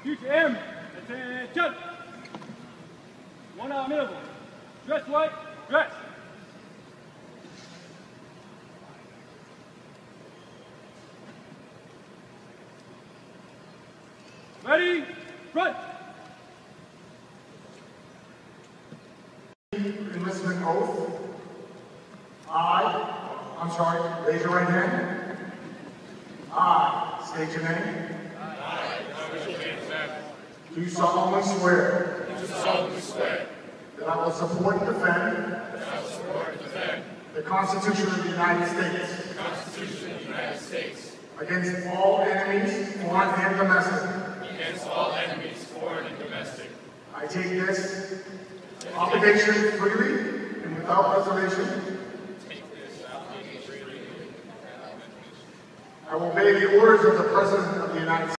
Future Airmen, attention! 1 hour interval. Dress white, dress. Ready, front. Enlistment oath. Raise your right hand. I state your name. Do solemnly swear. That I will support and defend. The Constitution of the United States. Against all enemies, foreign and domestic. I take this obligation freely and without reservation. I will obey the orders of the President of the United States.